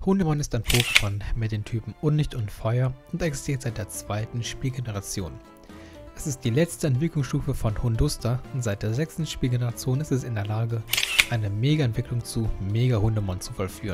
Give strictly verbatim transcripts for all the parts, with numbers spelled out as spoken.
Hundemon ist ein Pokémon mit den Typen Unlicht und Feuer und existiert seit der zweiten Spielgeneration. Es ist die letzte Entwicklungsstufe von Hunduster und seit der sechsten Spielgeneration ist es in der Lage, eine Mega-Entwicklung zu Mega-Hundemon zu vollführen.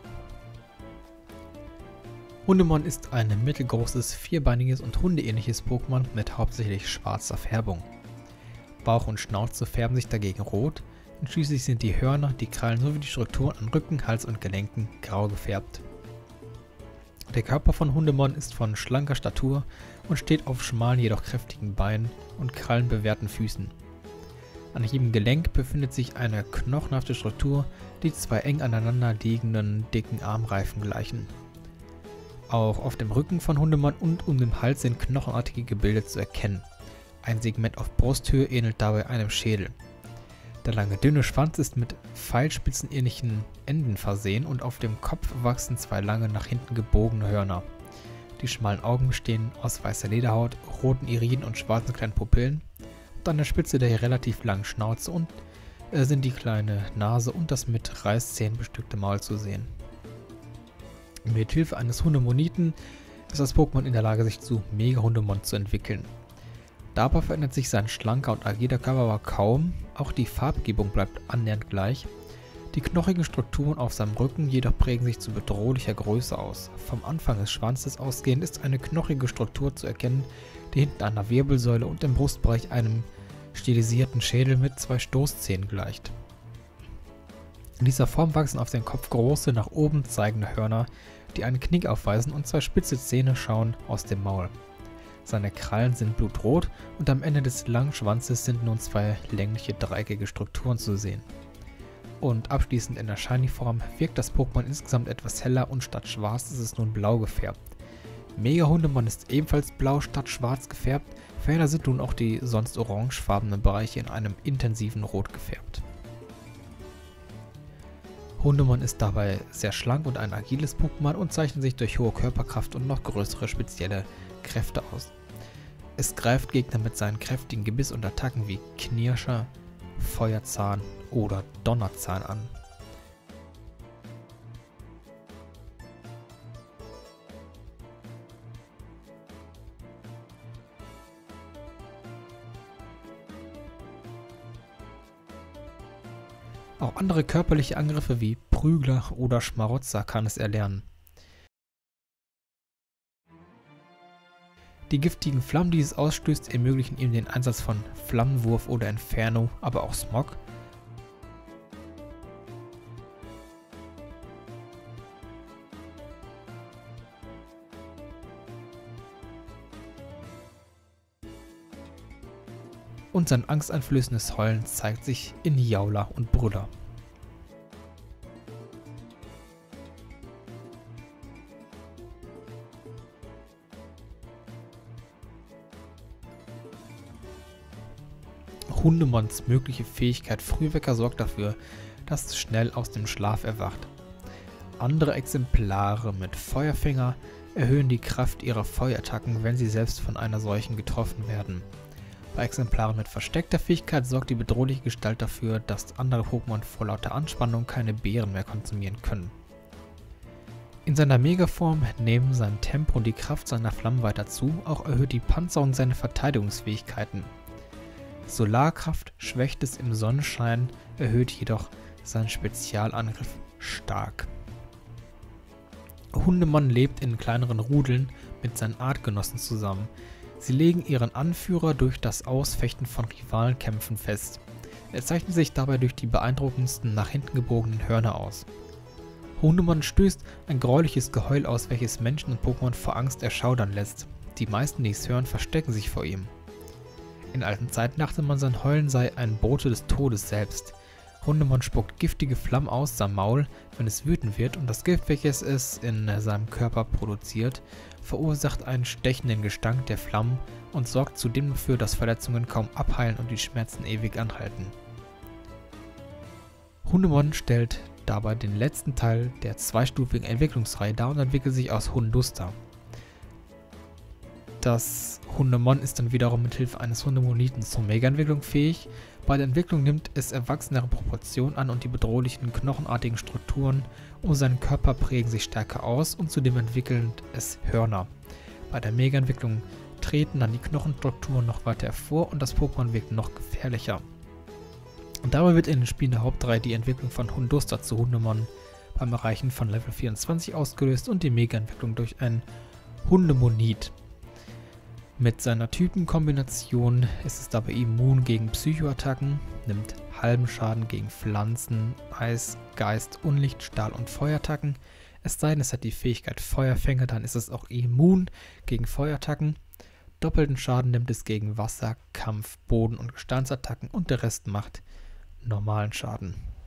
Hundemon ist ein mittelgroßes, vierbeiniges und hundeähnliches Pokémon mit hauptsächlich schwarzer Färbung. Bauch und Schnauze färben sich dagegen rot und schließlich sind die Hörner, die Krallen sowie die Strukturen an Rücken, Hals und Gelenken grau gefärbt. Der Körper von Hundemon ist von schlanker Statur und steht auf schmalen, jedoch kräftigen Beinen und krallenbewehrten Füßen. An jedem Gelenk befindet sich eine knochenhafte Struktur, die zwei eng aneinander liegenden, dicken Armreifen gleichen. Auch auf dem Rücken von Hundemon und um den Hals sind knochenartige Gebilde zu erkennen. Ein Segment auf Brusthöhe ähnelt dabei einem Schädel. Der lange dünne Schwanz ist mit pfeilspitzenähnlichen Enden versehen und auf dem Kopf wachsen zwei lange nach hinten gebogene Hörner. Die schmalen Augen bestehen aus weißer Lederhaut, roten Iris und schwarzen kleinen Pupillen. Und an der Spitze der relativ langen Schnauze und äh, sind die kleine Nase und das mit Reißzähnen bestückte Maul zu sehen. Mit Hilfe eines Hundemoniten ist das Pokémon in der Lage, sich zu Mega-Hundemon zu entwickeln. Dabei verändert sich sein schlanker und agiler Körper aber kaum, auch die Farbgebung bleibt annähernd gleich. Die knochigen Strukturen auf seinem Rücken jedoch prägen sich zu bedrohlicher Größe aus. Vom Anfang des Schwanzes ausgehend ist eine knochige Struktur zu erkennen, die hinten einer Wirbelsäule und im Brustbereich einem stilisierten Schädel mit zwei Stoßzähnen gleicht. In dieser Form wachsen auf dem Kopf große, nach oben zeigende Hörner, die einen Knick aufweisen und zwei spitze Zähne schauen aus dem Maul. Seine Krallen sind blutrot und am Ende des langen Schwanzes sind nun zwei längliche, dreieckige Strukturen zu sehen. Und abschließend in der Shiny-Form wirkt das Pokémon insgesamt etwas heller und statt schwarz ist es nun blau gefärbt. Mega-Hundemon ist ebenfalls blau statt schwarz gefärbt, ferner sind nun auch die sonst orangefarbenen Bereiche in einem intensiven Rot gefärbt. Hundemon ist dabei sehr schlank und ein agiles Pokémon und zeichnet sich durch hohe Körperkraft und noch größere spezielle Kräfte aus. Es greift Gegner mit seinen kräftigen Gebiss und Attacken wie Knirscher, Feuerzahn oder Donnerzahn an. Auch andere körperliche Angriffe wie Prügler oder Schmarotzer kann es erlernen. Die giftigen Flammen, die es ausstößt, ermöglichen ihm den Einsatz von Flammenwurf oder Inferno, aber auch Smog. Und sein angsteinflößendes Heulen zeigt sich in Jaula und Brüller. Hundemons mögliche Fähigkeit Frühwecker sorgt dafür, dass es schnell aus dem Schlaf erwacht. Andere Exemplare mit Feuerfinger erhöhen die Kraft ihrer Feuerattacken, wenn sie selbst von einer solchen getroffen werden. Bei Exemplaren mit versteckter Fähigkeit sorgt die bedrohliche Gestalt dafür, dass andere Pokémon vor lauter Anspannung keine Beeren mehr konsumieren können. In seiner Megaform nehmen sein Tempo und die Kraft seiner Flammen weiter zu, auch erhöht die Panzerung seine Verteidigungsfähigkeiten. Solarkraft schwächt es im Sonnenschein, erhöht jedoch seinen Spezialangriff stark. Hundemon lebt in kleineren Rudeln mit seinen Artgenossen zusammen. Sie legen ihren Anführer durch das Ausfechten von Rivalenkämpfen fest. Er zeichnet sich dabei durch die beeindruckendsten nach hinten gebogenen Hörner aus. Hundemon stößt ein gräuliches Geheul aus, welches Menschen und Pokémon vor Angst erschaudern lässt. Die meisten, die es hören, verstecken sich vor ihm. In alten Zeiten dachte man, sein Heulen sei ein Bote des Todes selbst. Hundemon spuckt giftige Flammen aus seinem Maul, wenn es wütend wird, und das Gift, welches es in seinem Körper produziert, verursacht einen stechenden Gestank der Flammen und sorgt zudem dafür, dass Verletzungen kaum abheilen und die Schmerzen ewig anhalten. Hundemon stellt dabei den letzten Teil der zweistufigen Entwicklungsreihe dar und entwickelt sich aus Hunduster. Das Hundemon ist dann wiederum mit Hilfe eines Hundemoniten zur Mega-Entwicklung fähig. Bei der Entwicklung nimmt es erwachsenere Proportionen an und die bedrohlichen knochenartigen Strukturen um seinen Körper prägen sich stärker aus und zudem entwickelt es Hörner. Bei der Mega-Entwicklung treten dann die Knochenstrukturen noch weiter hervor und das Pokémon wirkt noch gefährlicher. Und dabei wird in den Spielen der Hauptreihe die Entwicklung von Hunduster zu Hundemon beim Erreichen von Level vierundzwanzig ausgelöst und die Mega-Entwicklung durch ein Hundemonit. Mit seiner Typenkombination ist es dabei immun gegen Psychoattacken, nimmt halben Schaden gegen Pflanzen, Eis, Geist, Unlicht, Stahl- und Feuerattacken. Es sei denn, es hat die Fähigkeit Feuerfänger, dann ist es auch immun gegen Feuerattacken. Doppelten Schaden nimmt es gegen Wasser, Kampf, Boden- und Gesteinsattacken und der Rest macht normalen Schaden.